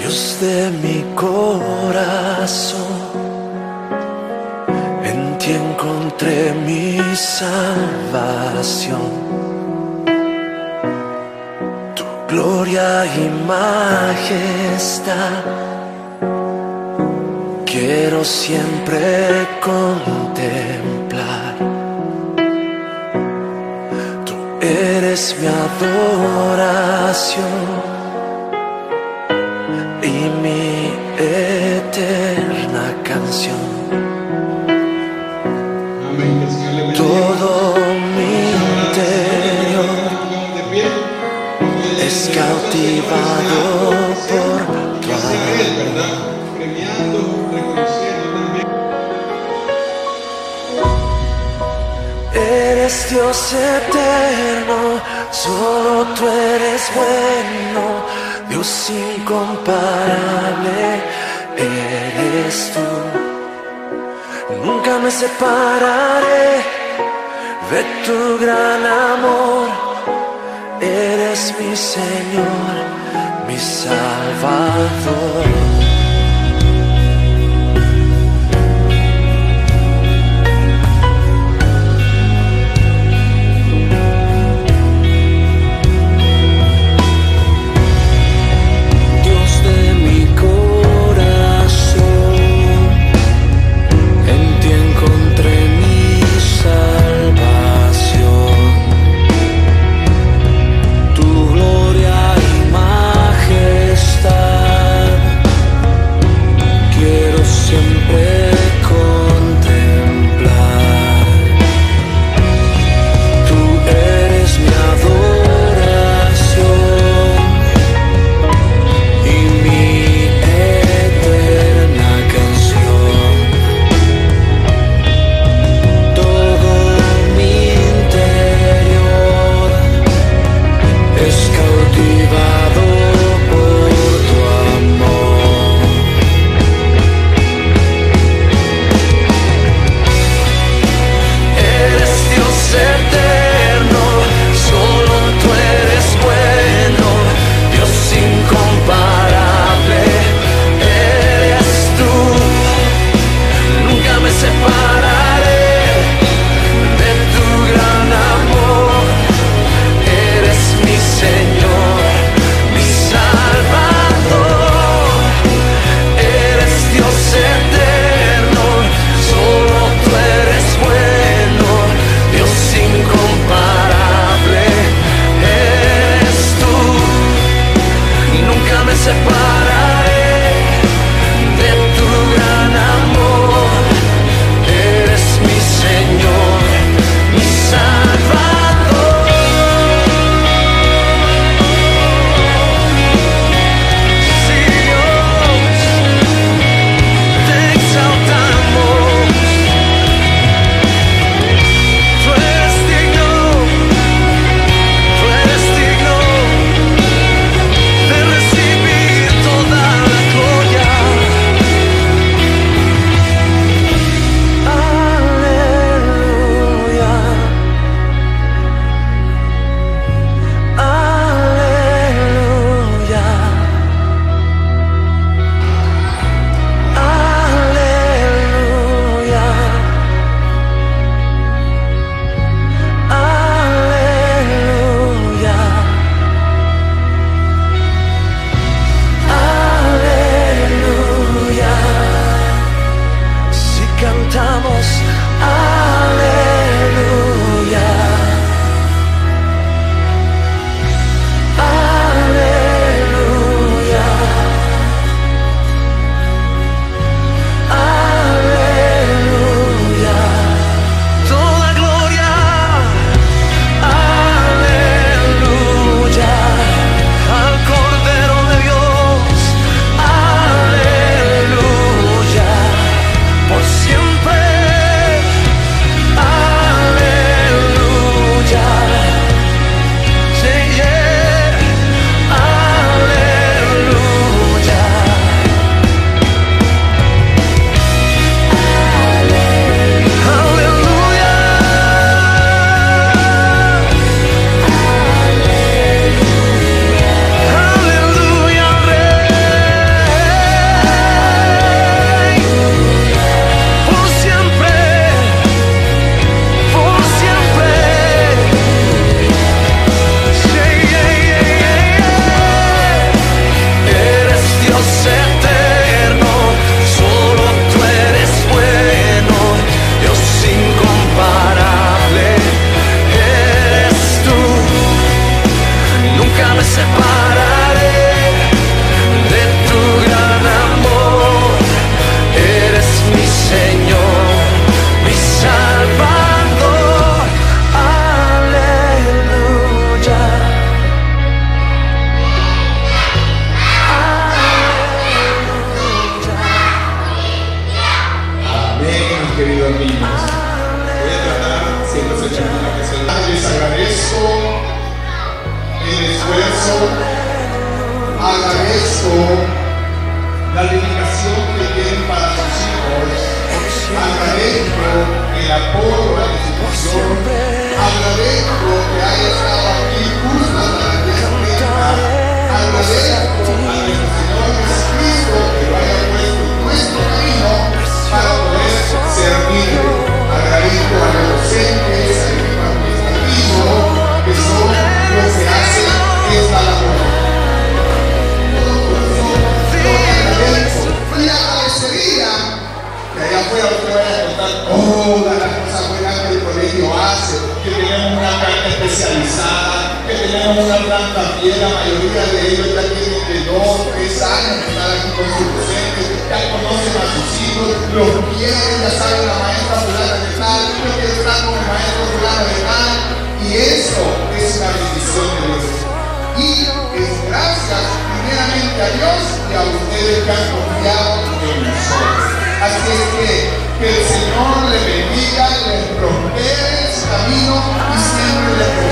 Dios de mi corazón, en ti encontré mi salvación. Tu gloria y majestad quiero siempre contemplar. Tú eres mi adoración y mi eterna canción. Amén. Que el Señor le bendiga. Todo mi interior es cautivado por tu amor. ¿Verdad? Premiando, reconociendo también. Eres Dios eterno, solo tú eres bueno, Dios incomparable eres tú. Nunca me separaré de tu gran amor, eres mi Señor, mi Salvador. la dedicación que tienen para sus hijos, agradezco el apoyo a la institución, agradezco que haya estado aquí justo a la 10:30, agradezco a nuestro Señor Jesucristo que lo haya puesto en nuestro camino para poder servir. Agradezco a los docentes, al equipo administrativo, que son los que hacen esta labor. Y agradecería que allá afuera usted vaya a contar todas las cosas buenas que el colegio hace, que tenemos una planta especializada, que tenemos una planta fiel, la mayoría de ellos ya tienen de 2 o 3 años que están aquí con sus docentes, ya conocen a sus hijos, los quieren, ya saben la maestra fulana de tal, yo quiero estar con el maestro fulano de tal, y eso es una bendición de Dios. Y es gracias primeramente a Dios y a ustedes que han confiado en nosotros. Así es que el Señor les bendiga, les prospere su camino y siempre les